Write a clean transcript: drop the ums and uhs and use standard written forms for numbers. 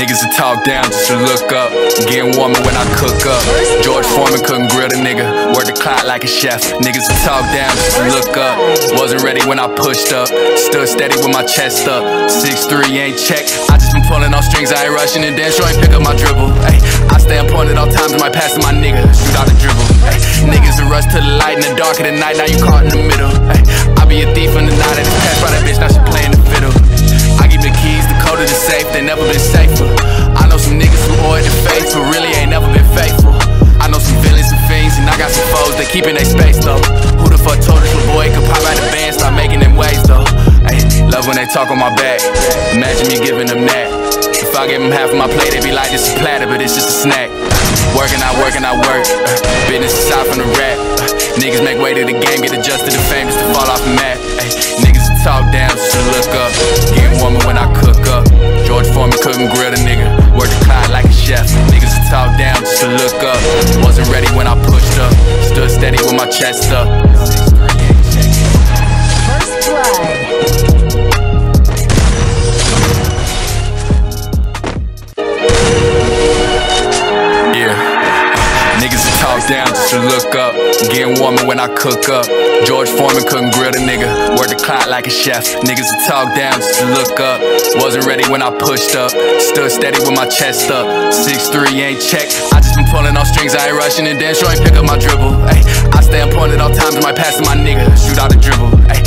Niggas that talk down just to look up. Getting warmer when I cook up. George Foreman couldn't grill the nigga. Work the clock like a chef. Niggas that talk down just to look up. Wasn't ready when I pushed up. Stood steady with my chest up. 6'3" ain't check. I just been pulling on strings. I ain't rushing and then sure ain't pick up my dribble. Ay, I stay on point at all times. Might pass to my nigga. Shoot out the dribble. Ay, niggas that rush to the light in the dark of the night. Now you caught in the middle. Ay, I be a thief in the night. I just passed by that bitch. Now she playing the fiddle. I give the keys, the code of the safe. They never been safer. I know some niggas who owe it to faith, but really ain't never been faithful. I know some villains and fiends, and I got some foes. They keeping their space though. Who the fuck told this little boy could pop out the band, start making them waves though? Ay, love when they talk on my back. Imagine me giving them that. If I give them half of my plate, they be like, this is platter, but it's just a snack. Working, I work, and I work. Business aside from the rap. Niggas make way to the game, get adjusted to fame just to fall off the mat. Ay, niggas that talk down just to look up. Getting warmer when I cook up. George Foreman couldn't grill the nigga. Work the clock like a chef. Niggas that talk down just to look up. Wasn't ready when I pushed up. Stood steady with my chest up. First blood. Niggas that talk down just to look up. Getting warmer when I cook up. George Foreman couldn't grill the nigga. Work the clock like a chef. Niggas that talk down just to look up. Wasn't ready when I pushed up. Stood steady with my chest up. 6'3" ain't check. I just been pulling on strings. I ain't rushing and then sure ain't pick up my dribble. Ay, I stay on point at all times. Might pass to my nigga. Shoot out the dribble. Ay,